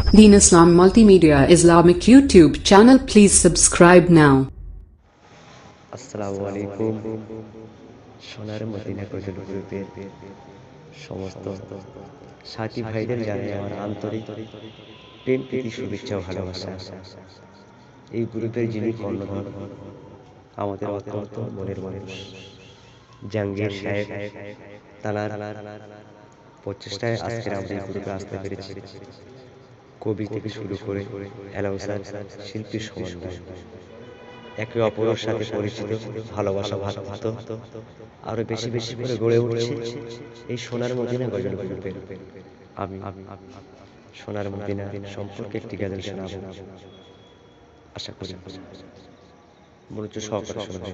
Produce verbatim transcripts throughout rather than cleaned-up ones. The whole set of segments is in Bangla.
Deen Islam Multimedia Islamic YouTube channel. Please subscribe now. আসসালামু আলাইকুম। সোনার মদিনা গজল গ্রুপের সমস্ত সাথী ভাইদের জানাই আমার আন্তরিক প্রেম প্রীতি শুভেচ্ছা ও ভালোবাসা। এই গ্রুপের যিনি কর্ণধার আমাদের অত্যন্ত মনের মানুষ জাহাঙ্গীর সাহেব, তানার প্রচেষ্টায় আজকের আমরা এই গ্রুপে আসতে পেরেছি। কবি থেকে শুরু করে অ্যালাউসার শিল্পীর সমন্বয়, একে অপরের সাথে পরিচিত, ভালোবাসা ভাত আরো বেশি বেশি করে গড়ে উঠছে এই সোনার মদিনা গজল গ্রুপের। আমি সোনার মদিনা সম্পর্কে একটি গান শোনাবো, আশা করি মনোযোগ সহকারে শুনবেন।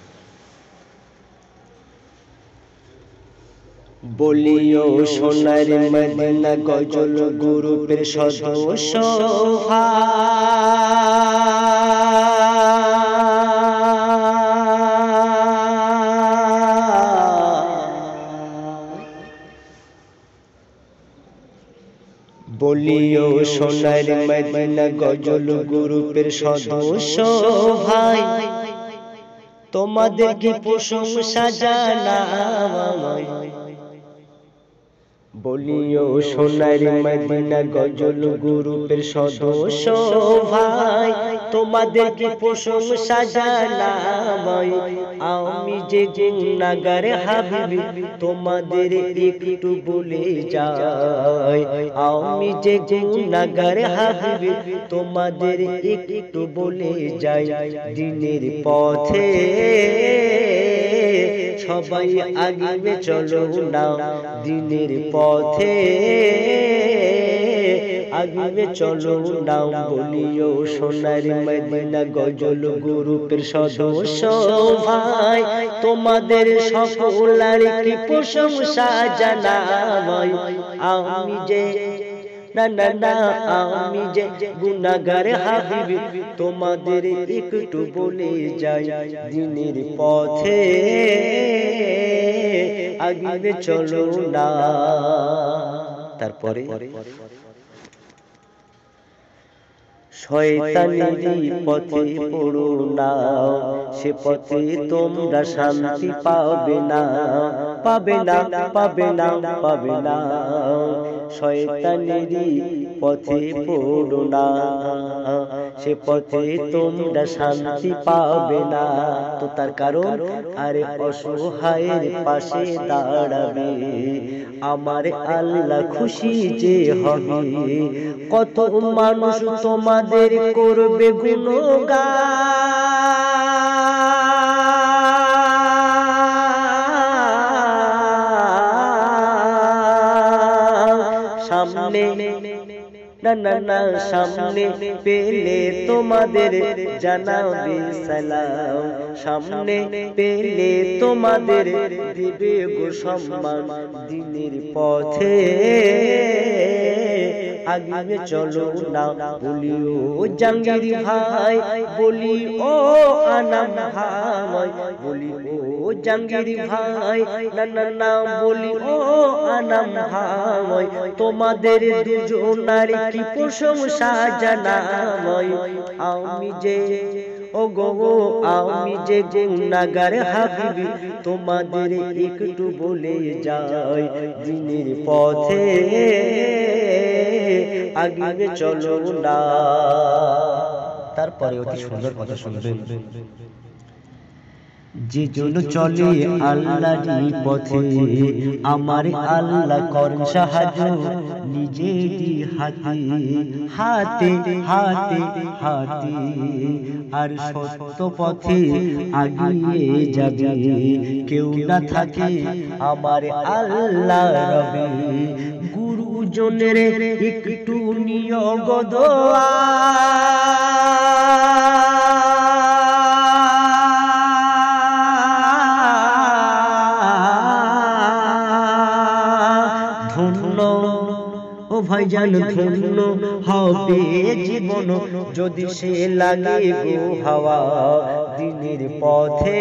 বলিও সোনার মদিনা গজল গ্রুপের সদস্য বলিও সোনার মদিনা গজল গ্রুপের সদস্য ভাই, তোমাদের কি প্রশংসা জানাই। বলিও সোনার মদিনা গজল গ্রুপের সদস্য ভাই, তোমাদের কি প্রশংসা জানাই। আমি যে গুনাহগার হাবিবি তোমাদের একটু বলে যাই। আমি যে গুনাহগার হাবিবি তোমাদের একটু বলে যাই। দিনের পথে সবাই আগে চলো না, দিনের পথে আগে চলো না। বলিও সোনার মদিনা গজল গ্রুপের সদস্য ভাই, তোমাদের সকলের কি প্রশংসা জানাই। আমি যে না না না আমি যে গুনাহগার হাবিবি তোমাদের একটু বলে যাই। দিনের পথে আগে চলো না। তারপরে শয়তানেরই পথে পড়ো না, সে পথে তোমরা শান্তি পাবে না, পাবে না পাবে না পাবে না। শয়তানেরই পথে পড়ো না, সে পথে তোমরা শান্তি পাবে না। তো তার কারণ আরে অসহায়ের পাশে দাঁড়াবে আমার আল্লাহ খুশি যে হবে। কত মানুষ তোমাদের করবে গুণগান, সামনে না না না সামনে পেলে তোমাদের জানাবে সালাম, সামনে পেলে তোমাদের দিবে গো সম্মান। দিনের পথে আগে চলো না। বলিও জাহাঙ্গীর ভাই, বলি ও আনাম ভাই, বলি ও জাহাঙ্গীর ভাই, না না না বলি ও আনাম ভাই, তোমাদের দুজনার কি প্রশংসা জানাই। আমি যে ও গো আমি যে গুনাহগার হাবিবি তোমাদের একটু বলে যাই। দিনের পথে আগে চলো না। তারপরে অতি সুন্দর কথা শুনবেন। যে জন চলে আল্লাহর পথে আমার আল্লাহ করেন সাহায্য নিজেরই হাতে হাতে হাতে হাতে। আর সত্য পথে আগিয়ে যাবে কেউ না থাকে আমার আল্লাহ রবে। গুরুজনের একটু নিয়োগ দোয়া, ধন্য ও ভাইজান ধন্য হবে জীবন যদি সে লাগে গো হাওয়া দিনের পথে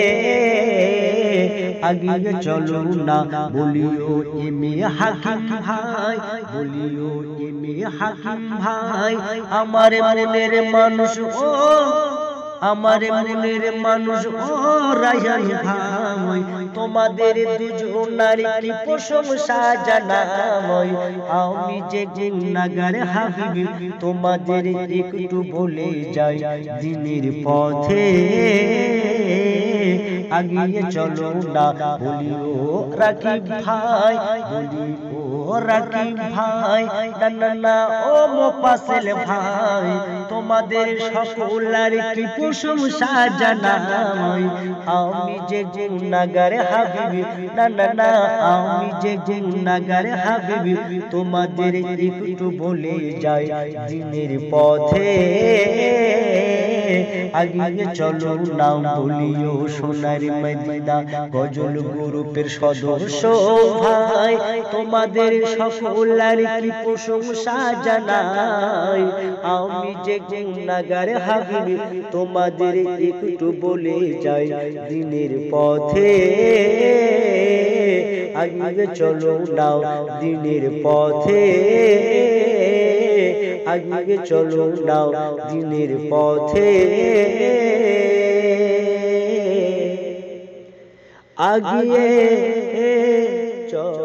আগে চলো না বলিও এমে হাকিম ভাই বলিও এমে হাকিম ভাই আমার মনের মানুষ ও আমার মনের মানুষ ও রায়হান ভাই তোমাদের দুজনার কি প্রশংসা জানাই আমি যে গুনাহগার হাবিব তোমাদের একটু বলে যাই দিনের পথে আগিয়ে চলো না বলিও রাকিব ভাই বলিও রাকিব ভাই না না ও মোফাসেল ভাই তোমাদের সকলের কি প্রশংসা জানাই আমি যে গুনাহগার হাবিব না না না আমি যে গুনাহগার হাবিব তোমাদের একটু বলে যাই দিনের পথে আগিয়ে চলো না বলিও সোনার মদিনা গজল গ্রুপের সদস্য ভাই তোমাদের সকলের কি প্রশংসা জানাই আমি যে গুনাহগার হাবিব তোমাদের একটু বলে যাই দিনের পথে আগিয়ে চলো না দিনের পথে আগিয়ে চলো না দিনের পথে আগিয়ে চলো।